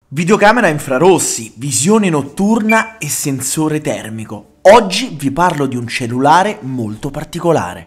Videocamera infrarossi, visione notturna e sensore termico. Oggi vi parlo di un cellulare molto particolare.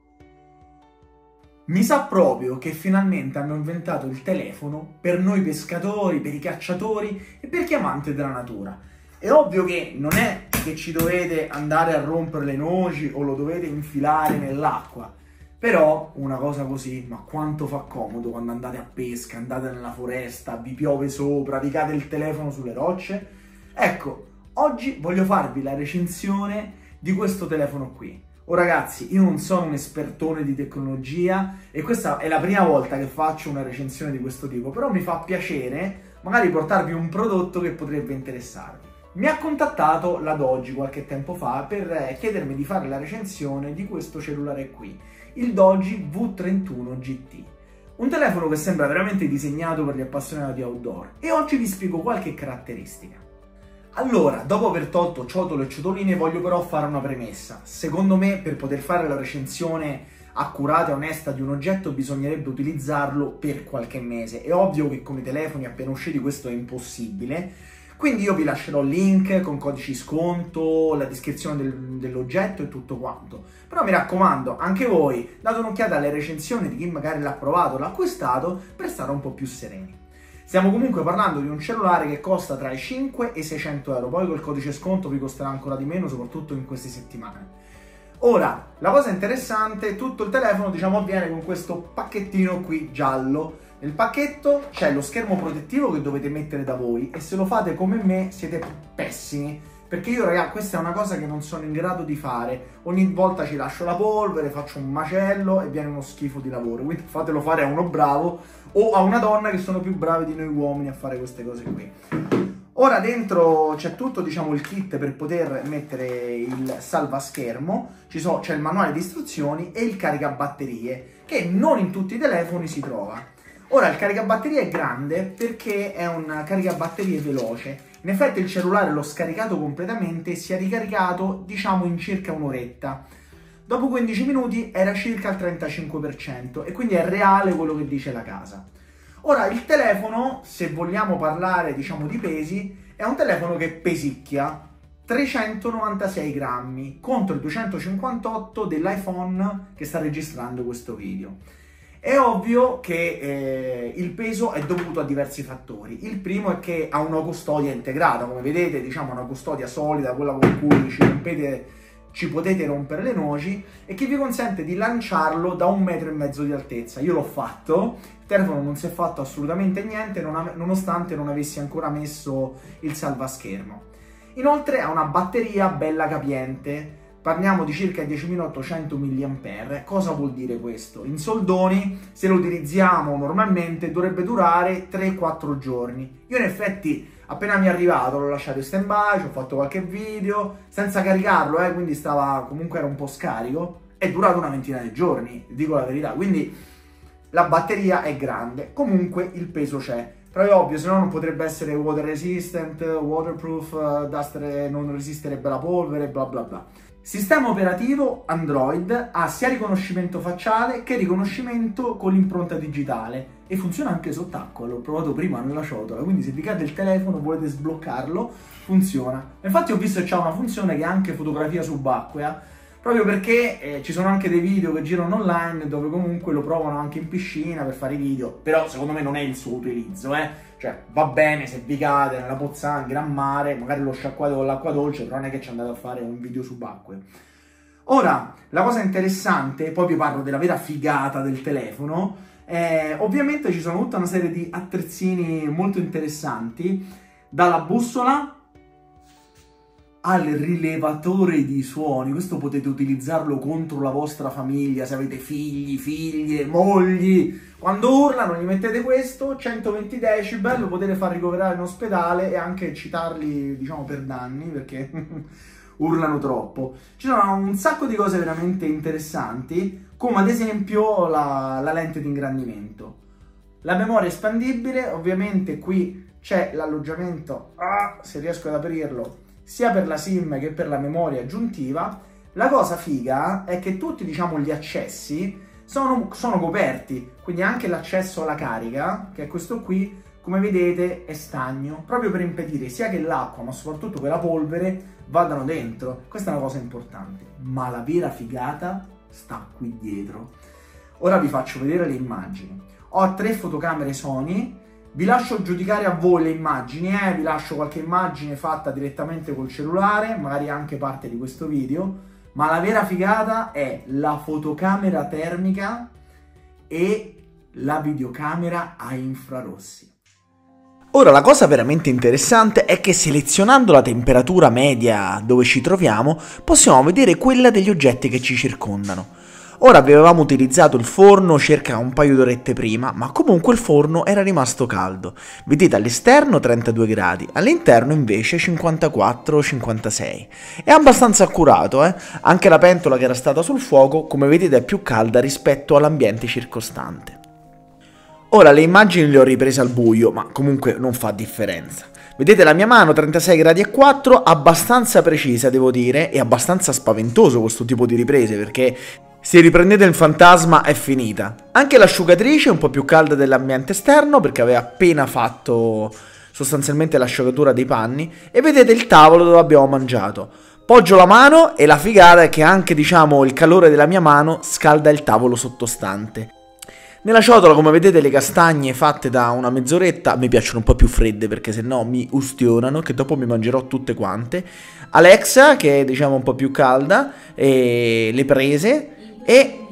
Mi sa proprio che finalmente hanno inventato il telefono per noi pescatori, per i cacciatori e per chi è amante della natura. È ovvio che non è che ci dovete andare a rompere le noci o lo dovete infilare nell'acqua. Però una cosa così, ma quanto fa comodo quando andate a pesca, andate nella foresta, vi piove sopra, vi cade il telefono sulle rocce. Ecco, oggi voglio farvi la recensione di questo telefono qui. Oh ragazzi, io non sono un espertone di tecnologia e questa è la prima volta che faccio una recensione di questo tipo, però mi fa piacere magari portarvi un prodotto che potrebbe interessarvi. Mi ha contattato la Doji qualche tempo fa per chiedermi di fare la recensione di questo cellulare qui, il Doji V31 GT. Un telefono che sembra veramente disegnato per gli appassionati di outdoor e oggi vi spiego qualche caratteristica. Allora, dopo aver tolto ciotole e ciotoline, voglio però fare una premessa. Secondo me, per poter fare la recensione accurata e onesta di un oggetto, bisognerebbe utilizzarlo per qualche mese. È ovvio che con i telefoni appena usciti questo è impossibile, quindi io vi lascerò link con codici sconto, la descrizione dell'oggetto e tutto quanto. Però mi raccomando, anche voi date un'occhiata alle recensioni di chi magari l'ha provato o l'ha acquistato per stare un po' più sereni. Stiamo comunque parlando di un cellulare che costa tra i 5 e i 600 euro, poi col codice sconto vi costerà ancora di meno, soprattutto in queste settimane. Ora, la cosa interessante, tutto il telefono avviene con questo pacchettino qui giallo. Nel pacchetto c'è lo schermo protettivo che dovete mettere da voi e se lo fate come me siete pessimi, perché io ragazzi questa è una cosa che non sono in grado di fare. Ogni volta ci lascio la polvere, faccio un macello e viene uno schifo di lavoro, quindi fatelo fare a uno bravo o a una donna che sono più brave di noi uomini a fare queste cose qui. Ora dentro c'è tutto il kit per poter mettere il salvaschermo, c'è il manuale di istruzioni e il caricabatterie che non in tutti i telefoni si trova. Ora il caricabatterie è grande perché è un caricabatterie veloce. In effetti il cellulare l'ho scaricato completamente e si è ricaricato in circa un'oretta. Dopo 15 minuti era circa al 35% e quindi è reale quello che dice la casa. Ora il telefono, se vogliamo parlare di pesi, è un telefono che pesicchia 396 grammi contro i 258 dell'iPhone che sta registrando questo video. È ovvio che il peso è dovuto a diversi fattori. Il primo è che ha una custodia integrata, come vedete, una custodia solida, quella con cui ci potete rompere le noci e che vi consente di lanciarlo da 1,5 metri di altezza. Io l'ho fatto, il telefono non si è fatto assolutamente niente, nonostante non avessi ancora messo il salvaschermo. Inoltre ha una batteria bella capiente. Parliamo di circa 10.800 mAh. Cosa vuol dire questo? In soldoni, se lo utilizziamo normalmente, dovrebbe durare 3-4 giorni. Io in effetti, appena mi è arrivato, l'ho lasciato in stand-by, ci ho fatto qualche video, senza caricarlo, quindi comunque era un po' scarico, è durato una ventina di giorni, dico la verità, quindi la batteria è grande, comunque il peso c'è. Però è ovvio, se no non potrebbe essere water resistant, waterproof, non resisterebbe alla polvere, bla bla bla. Sistema operativo Android, ha sia riconoscimento facciale che riconoscimento con l'impronta digitale e funziona anche sott'acqua, l'ho provato prima nella ciotola, quindi se vi cade il telefono volete sbloccarlo, funziona. Infatti ho visto che c'ha una funzione che è anche fotografia subacquea, proprio perché ci sono anche dei video che girano online dove comunque lo provano anche in piscina per fare i video, però secondo me non è il suo utilizzo, Cioè va bene se vi cade nella pozzanghera a mare, magari lo sciacquate con l'acqua dolce, però non è che ci andate a fare un video subacqueo. Ora, la cosa interessante, poi vi parlo della vera figata del telefono, ovviamente ci sono tutta una serie di attrezzini molto interessanti, dalla bussola al rilevatore di suoni. Questo potete utilizzarlo contro la vostra famiglia, se avete figli, figlie, mogli. Quando urlano gli mettete questo, 120 decibel, lo potete far ricoverare in ospedale e anche citarli, per danni, perché urlano troppo. Ci sono un sacco di cose veramente interessanti, come ad esempio la lente di ingrandimento. La memoria espandibile, ovviamente qui c'è l'alloggiamento, se riesco ad aprirlo, sia per la SIM che per la memoria aggiuntiva. La cosa figa è che tutti gli accessi sono coperti, quindi anche l'accesso alla carica, che è questo qui, come vedete è stagno, proprio per impedire sia che l'acqua, ma soprattutto che la polvere vadano dentro. Questa è una cosa importante, ma la vera figata sta qui dietro. Ora vi faccio vedere le immagini. Ho 3 fotocamere Sony, vi lascio giudicare a voi le immagini, vi lascio qualche immagine fatta direttamente col cellulare, magari anche parte di questo video, ma la vera figata è la fotocamera termica e la videocamera a infrarossi. Ora, la cosa veramente interessante è che selezionando la temperatura media dove ci troviamo, possiamo vedere quella degli oggetti che ci circondano. Ora avevamo utilizzato il forno circa un paio d'orette prima, ma comunque il forno era rimasto caldo. Vedete all'esterno 32 gradi, all'interno invece 54-56. È abbastanza accurato, Anche la pentola che era stata sul fuoco, come vedete, è più calda rispetto all'ambiente circostante. Ora le immagini le ho riprese al buio, ma comunque non fa differenza. Vedete la mia mano 36 gradi e 4, abbastanza precisa devo dire, e abbastanza spaventoso questo tipo di riprese perché se riprendete il fantasma è finita. Anche l'asciugatrice è un po' più calda dell'ambiente esterno perché aveva appena fatto sostanzialmente l'asciugatura dei panni, e vedete il tavolo dove abbiamo mangiato. Poggio la mano e la figata è che anche il calore della mia mano scalda il tavolo sottostante. Nella ciotola, come vedete, le castagne fatte da una mezz'oretta mi piacciono un po' più fredde perché sennò mi ustionano, che dopo mi mangerò tutte quante. Alexa, che è un po' più calda, e le prese, e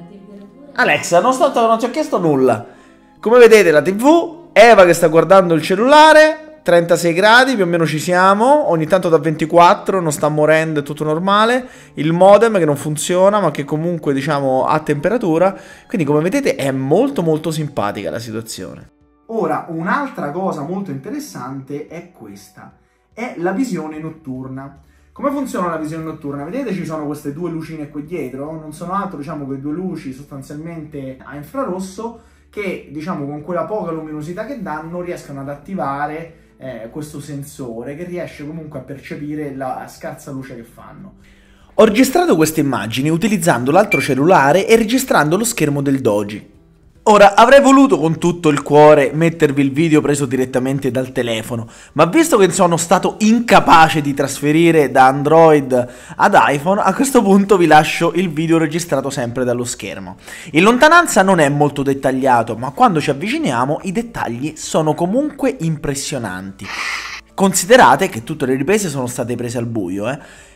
Alexa, non ti ho chiesto nulla. Come vedete la TV, Eva che sta guardando il cellulare, 36 gradi più o meno ci siamo, ogni tanto da 24, non sta morendo, è tutto normale, il modem che non funziona ma che comunque ha temperatura, quindi come vedete è molto simpatica la situazione. Ora un'altra cosa molto interessante è questa, è la visione notturna. Come funziona la visione notturna? Vedete ci sono queste 2 lucine qui dietro, non sono altro che 2 luci sostanzialmente a infrarosso che con quella poca luminosità che danno riescono ad attivare questo sensore che riesce comunque a percepire la scarsa luce che fanno. Ho registrato queste immagini utilizzando l'altro cellulare e registrando lo schermo del Doji. Ora, avrei voluto con tutto il cuore mettervi il video preso direttamente dal telefono, ma visto che sono stato incapace di trasferire da Android ad iPhone, a questo punto vi lascio il video registrato sempre dallo schermo. In lontananza non è molto dettagliato, ma quando ci avviciniamo i dettagli sono comunque impressionanti. Considerate che tutte le riprese sono state prese al buio,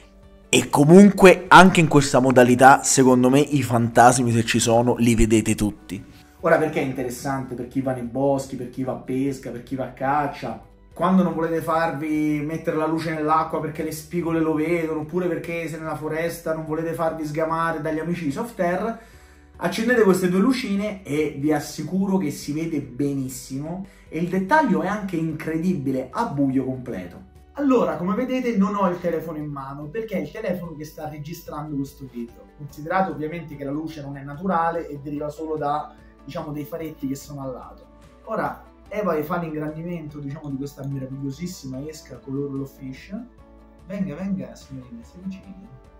E comunque anche in questa modalità, secondo me, i fantasmi, se ci sono, li vedete tutti. Ora, perché è interessante per chi va nei boschi, per chi va a pesca, per chi va a caccia, quando non volete farvi mettere la luce nell'acqua perché le spigole lo vedono, oppure perché siete nella foresta non volete farvi sgamare dagli amici di Softair, accendete queste 2 lucine e vi assicuro che si vede benissimo e il dettaglio è anche incredibile a buio completo. Allora, come vedete non ho il telefono in mano perché è il telefono che sta registrando questo video, considerato ovviamente che la luce non è naturale e deriva solo da dei faretti che sono al lato. Ora Eva fa l'ingrandimento di questa meravigliosissima esca color low fish. Venga signorina, si vicini.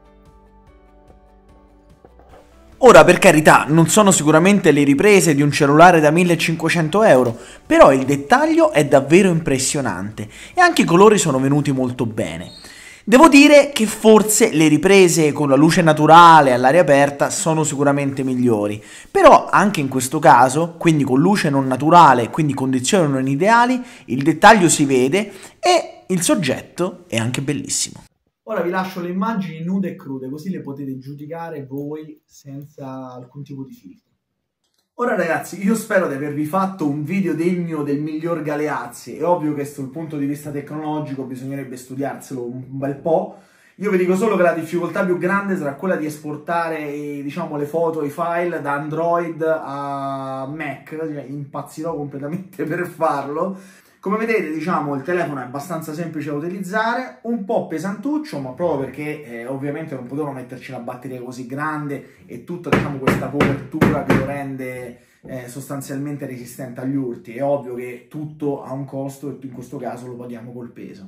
Ora, per carità, non sono sicuramente le riprese di un cellulare da 1500 euro, però il dettaglio è davvero impressionante e anche i colori sono venuti molto bene. Devo dire che forse le riprese con la luce naturale all'aria aperta sono sicuramente migliori, però anche in questo caso, quindi con luce non naturale, quindi condizioni non ideali, il dettaglio si vede e il soggetto è anche bellissimo. Ora vi lascio le immagini nude e crude, così le potete giudicare voi senza alcun tipo di filtro. Ora ragazzi, io spero di avervi fatto un video degno del miglior Galeazzi. È ovvio che sul punto di vista tecnologico bisognerebbe studiarselo un bel po'. Io vi dico solo che la difficoltà più grande sarà quella di esportare le foto, i file da Android a Mac, impazzirò completamente per farlo. Come vedete, il telefono è abbastanza semplice da utilizzare, un po' pesantuccio, ma proprio perché ovviamente non potevano metterci una batteria così grande e tutta questa copertura che lo rende sostanzialmente resistente agli urti. È ovvio che tutto ha un costo e in questo caso lo paghiamo col peso.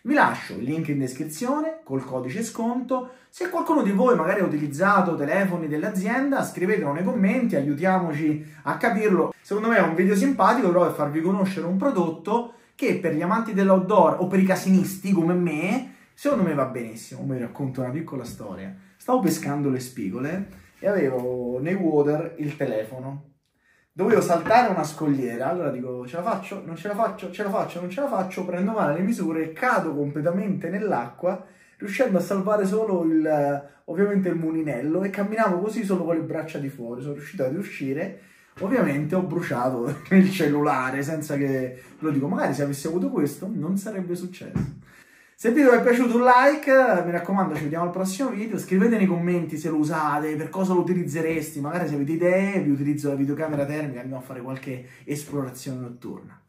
Vi lascio il link in descrizione col codice sconto. Se qualcuno di voi magari ha utilizzato telefoni dell'azienda, scrivetelo nei commenti, aiutiamoci a capirlo. Secondo me è un video simpatico, però per farvi conoscere un prodotto che per gli amanti dell'outdoor o per i casinisti come me, secondo me va benissimo. Vi racconto una piccola storia. Stavo pescando le spigole e avevo nei water il telefono. Dovevo saltare una scogliera, allora dico, ce la faccio? Non ce la faccio? Ce la faccio? Non ce la faccio? Prendo male le misure, cado completamente nell'acqua, riuscendo a salvare solo ovviamente il mulinello, e camminavo così solo con le braccia di fuori. Sono riuscito ad uscire, ovviamente ho bruciato il cellulare, senza che, ve lo dico, magari se avessi avuto questo non sarebbe successo. Se il video vi è piaciuto, un like, mi raccomando, ci vediamo al prossimo video. Scrivete nei commenti se lo usate, per cosa lo utilizzeresti, magari se avete idee vi utilizzo la videocamera termica, andiamo a fare qualche esplorazione notturna.